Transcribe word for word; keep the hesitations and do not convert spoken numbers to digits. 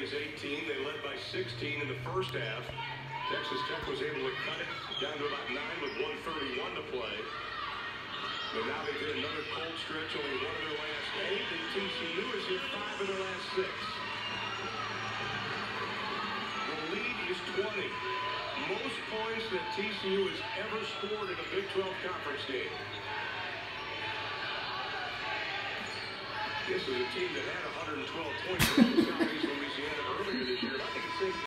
is eighteen. They led by sixteen in the first half. Texas Tech was able to cut it down to about nine with one thirty-one to play. But now they've hit another cold stretch, only one of their last eight, and T C U has hit five of their last six. The lead is twenty. Most points that T C U has ever scored in a Big twelve conference game. This is a team that had one hundred twelve points against Southeast Louisiana earlier this year. I think it's safe